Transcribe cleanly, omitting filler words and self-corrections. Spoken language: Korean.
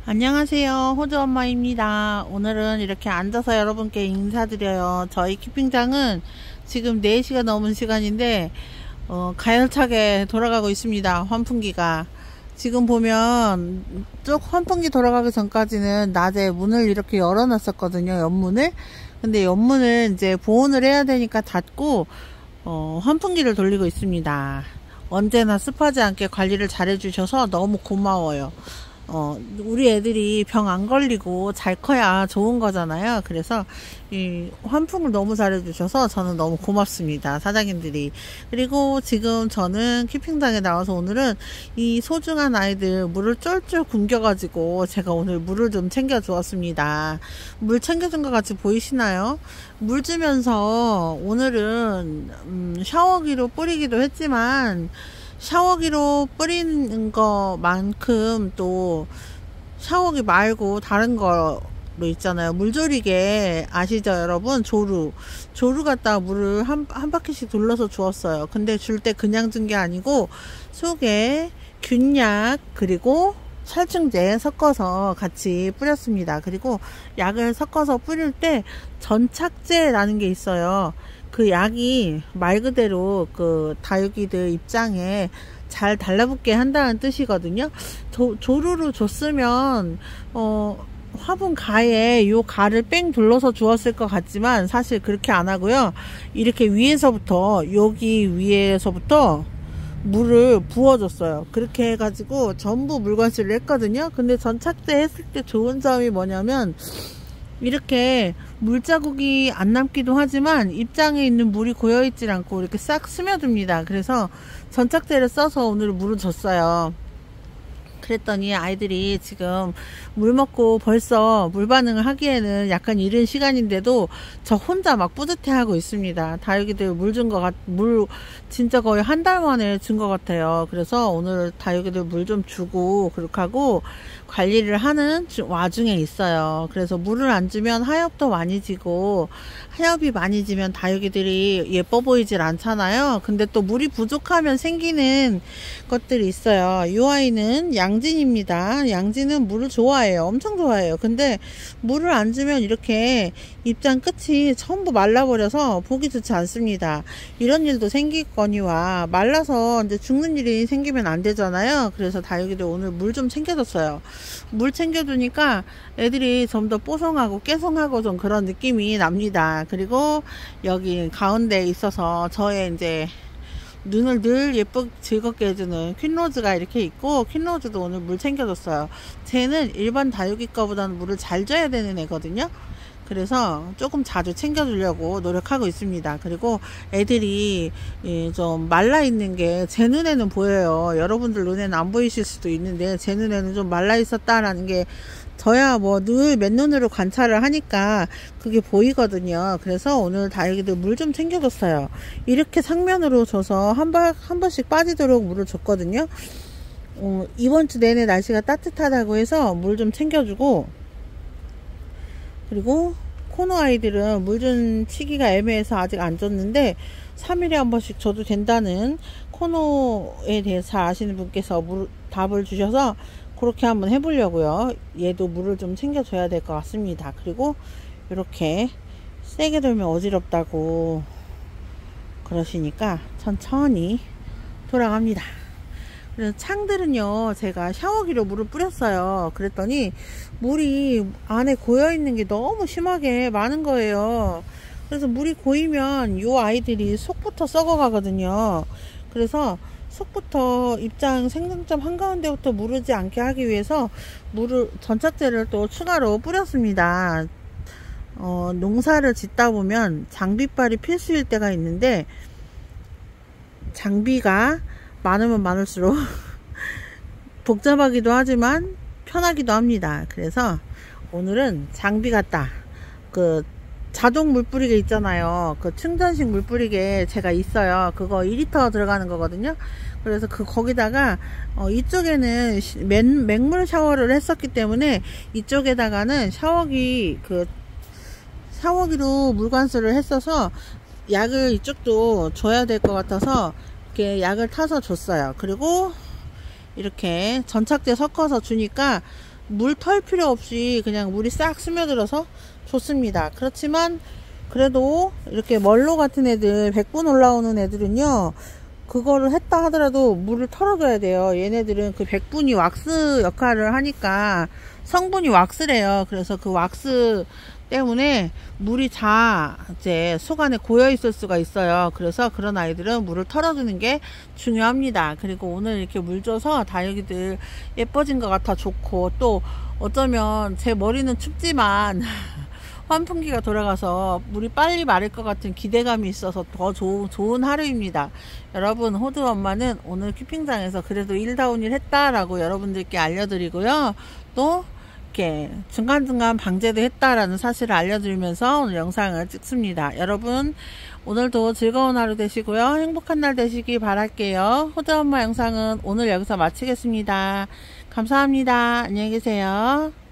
안녕하세요, 호주 엄마입니다. 오늘은 이렇게 앉아서 여러분께 인사드려요. 저희 키핑장은 지금 4시가 넘은 시간인데 가열차게 돌아가고 있습니다. 환풍기가 지금 보면 쭉 환풍기 돌아가기 전까지는 낮에 문을 이렇게 열어 놨었거든요, 옆문을. 근데 옆문을 이제 보온을 해야 되니까 닫고 환풍기를 돌리고 있습니다. 언제나 습하지 않게 관리를 잘 해주셔서 너무 고마워요. 우리 애들이 병 안 걸리고 잘 커야 좋은 거잖아요. 그래서 이 환풍을 너무 잘 해주셔서 저는 너무 고맙습니다, 사장님들이. 그리고 지금 저는 키핑장에 나와서 오늘은 이 소중한 아이들 물을 쫄쫄 굶겨가지고 제가 오늘 물을 좀 챙겨 주었습니다. 물 챙겨준 것 같이 보이시나요? 물 주면서 오늘은 샤워기로 뿌리기도 했지만 샤워기로 뿌리는 것만큼 또 샤워기 말고 다른 거로 있잖아요. 물조리개 아시죠, 여러분? 조루 갖다가 물을 한 바퀴씩 둘러서 주었어요. 근데 줄 때 그냥 준 게 아니고 속에 균약 그리고 살충제 섞어서 같이 뿌렸습니다. 그리고 약을 섞어서 뿌릴 때 전착제라는 게 있어요. 그 약이 말 그대로 그 다육이들 입장에 잘 달라붙게 한다는 뜻이거든요. 조루로 줬으면 화분 가에 요 가를 뺑 둘러서 주었을 것 같지만 사실 그렇게 안 하고요. 이렇게 위에서부터 여기 위에서부터 물을 부어줬어요. 그렇게 해가지고 전부 물관수를 했거든요. 근데 전착제 했을 때 좋은 점이 뭐냐면 이렇게 물자국이 안 남기도 하지만 입장에 있는 물이 고여있질 않고 이렇게 싹 스며듭니다. 그래서 전착제를 써서 오늘 물을 줬어요. 그랬더니 아이들이 지금 물 먹고 벌써 물 반응을 하기에는 약간 이른 시간인데도 저 혼자 막 뿌듯해하고 있습니다. 다육이들 물 진짜 거의 한 달 만에 준 것 같아요. 그래서 오늘 다육이들 물 좀 주고 그렇게 하고 관리를 하는 와중에 있어요. 그래서 물을 안 주면 하엽도 많이 지고 하엽이 많이 지면 다육이들이 예뻐 보이질 않잖아요. 근데 또 물이 부족하면 생기는 것들이 있어요. 이 아이는 양진입니다. 양진은 물을 좋아해요. 엄청 좋아해요. 근데 물을 안 주면 이렇게 입장 끝이 전부 말라버려서 보기 좋지 않습니다. 이런 일도 생기거니와 말라서 이제 죽는 일이 생기면 안 되잖아요. 그래서 다육이들 오늘 물 좀 챙겨줬어요. 물 챙겨주니까 애들이 좀 더 뽀송하고 깨송하고 좀 그런 느낌이 납니다. 그리고 여기 가운데 있어서 저의 이제 눈을 늘 예쁘게 즐겁게 해주는 퀸로즈가 이렇게 있고, 퀸로즈도 오늘 물 챙겨줬어요. 쟤는 일반 다육이 거보다는 물을 잘 줘야 되는 애거든요. 그래서 조금 자주 챙겨주려고 노력하고 있습니다. 그리고 애들이 좀 말라있는 게 제 눈에는 보여요. 여러분들 눈에는 안 보이실 수도 있는데 제 눈에는 좀 말라있었다라는 게 저야 뭐 늘 맨눈으로 관찰을 하니까 그게 보이거든요. 그래서 오늘 다육이들 물 좀 챙겨줬어요. 이렇게 상면으로 줘서 한 번씩 빠지도록 물을 줬거든요. 이번 주 내내 날씨가 따뜻하다고 해서 물 좀 챙겨주고, 그리고 코노 아이들은 물 준 시기가 애매해서 아직 안 줬는데 3일에 한 번씩 줘도 된다는 코노에 대해서 잘 아시는 분께서 답을 주셔서 그렇게 한번 해보려고요. 얘도 물을 좀 챙겨줘야 될 것 같습니다. 그리고 이렇게 세게 돌면 어지럽다고 그러시니까 천천히 돌아갑니다. 그래서 창들은요, 제가 샤워기로 물을 뿌렸어요. 그랬더니 물이 안에 고여있는 게 너무 심하게 많은 거예요. 그래서 물이 고이면 이 아이들이 속부터 썩어 가거든요. 그래서 속부터 입장 생장점 한가운데부터 무르지 않게 하기 위해서 전착제를 또 추가로 뿌렸습니다. 농사를 짓다 보면 장비빨이 필수일 때가 있는데 장비가 많으면 많을수록 복잡하기도 하지만 편하기도 합니다. 그래서 오늘은 장비 같다. 그 자동 물 뿌리개 있잖아요. 그 충전식 물 뿌리개 제가 있어요. 그거 2리터 들어가는 거거든요. 그래서 거기다가 이쪽에는 맹물 샤워를 했었기 때문에 이쪽에다가는 샤워기로 물관수를 했어서 약을 이쪽도 줘야 될 것 같아서 이렇게 약을 타서 줬어요. 그리고 이렇게 전착제 섞어서 주니까 물 털 필요 없이 그냥 물이 싹 스며들어서 좋습니다. 그렇지만 그래도 이렇게 멀로 같은 애들, 백분 올라오는 애들은요, 그거를 했다 하더라도 물을 털어줘야 돼요. 얘네들은 그 백분이 왁스 역할을 하니까 성분이 왁스래요. 그래서 그 왁스 때문에 물이 다 이제 속 안에 고여 있을 수가 있어요. 그래서 그런 아이들은 물을 털어주는 게 중요합니다. 그리고 오늘 이렇게 물 줘서 다육이들 예뻐진 것 같아 좋고, 또 어쩌면 제 머리는 춥지만 환풍기가 돌아가서 물이 빨리 마를 것 같은 기대감이 있어서 더 좋은 하루입니다. 여러분, 호두 엄마는 오늘 키핑장에서 그래도 일다운 일 했다라고 여러분들께 알려드리고요. 또 이렇게 중간중간 방제도 했다라는 사실을 알려드리면서 오늘 영상을 찍습니다. 여러분, 오늘도 즐거운 하루 되시고요. 행복한 날 되시기 바랄게요. 호두 엄마 영상은 오늘 여기서 마치겠습니다. 감사합니다. 안녕히 계세요.